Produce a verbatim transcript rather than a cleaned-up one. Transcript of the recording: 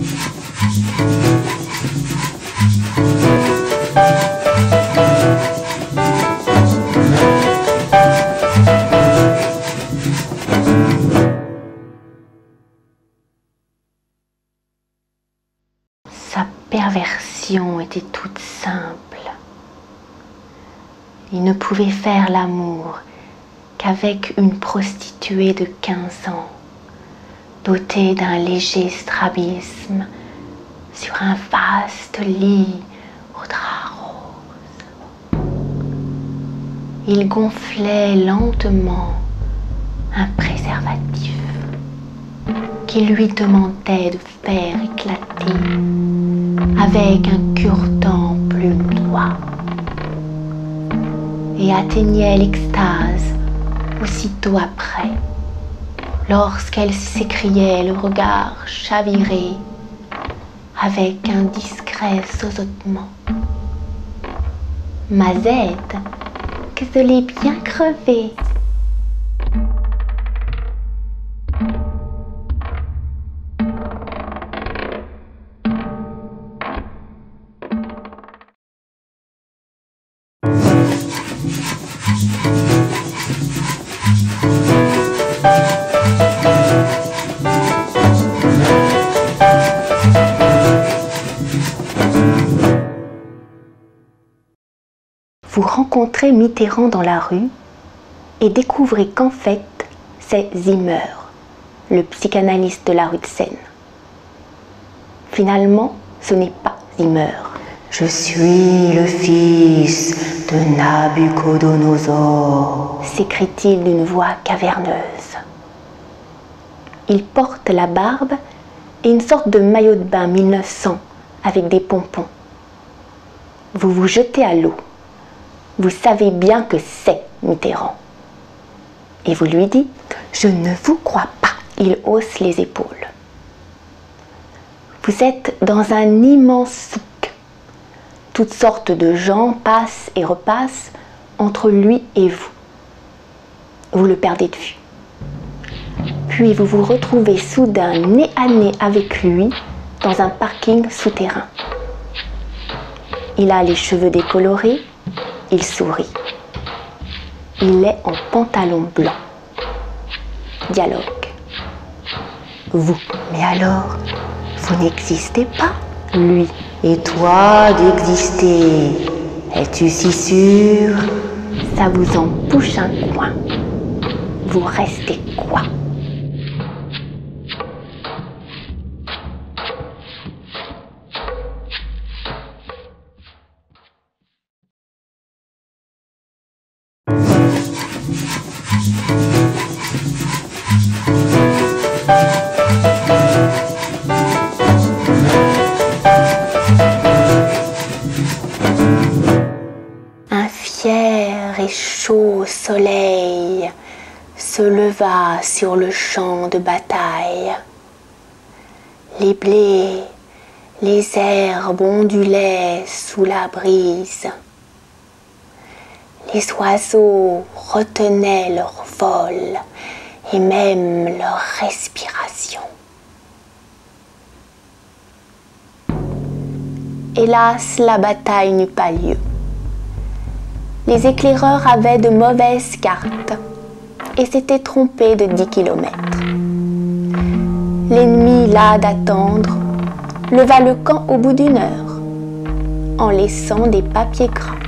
Sa perversion était toute simple. Il ne pouvait faire l'amour qu'avec une prostituée de quinze ans, dotée d'un léger strabisme, sur un vaste lit au drap rose. Il gonflait lentement un préservatif qui lui demandait de faire éclater avec un cure-dent plume-doigt, et atteignait l'extase aussitôt après, lorsqu'elle s'écriait le regard chaviré avec un discret zozotement. Mazette, que je l'ai bien crevé. Vous rencontrez Mitterrand dans la rue et découvrez qu'en fait, c'est Zimmer, le psychanalyste de la rue de Seine. Finalement, ce n'est pas Zimmer. Je suis le fils de Nabuchodonosor, s'écrie-t-il d'une voix caverneuse. Il porte la barbe et une sorte de maillot de bain mille neuf cents avec des pompons. Vous vous jetez à l'eau. Vous savez bien que c'est Mitterrand. Et vous lui dites « Je ne vous crois pas ». Il hausse les épaules. Vous êtes dans un immense souk. Toutes sortes de gens passent et repassent entre lui et vous. Vous le perdez de vue. Puis vous vous retrouvez soudain nez à nez avec lui dans un parking souterrain. Il a les cheveux décolorés. Il sourit. Il est en pantalon blanc. Dialogue. Vous. Mais alors, vous n'existez pas. Lui. Et toi d'exister. Es-tu si sûr? Ça vous en bouche un coin. Vous restez quoi? Un fier et chaud soleil se leva sur le champ de bataille. Les blés, les herbes ondulaient sous la brise. Les oiseaux retenaient leur vol et même leur respiration. Hélas, la bataille n'eut pas lieu. Les éclaireurs avaient de mauvaises cartes et s'étaient trompés de dix kilomètres. L'ennemi, las d'attendre, leva le camp au bout d'une heure, en laissant des papiers gras.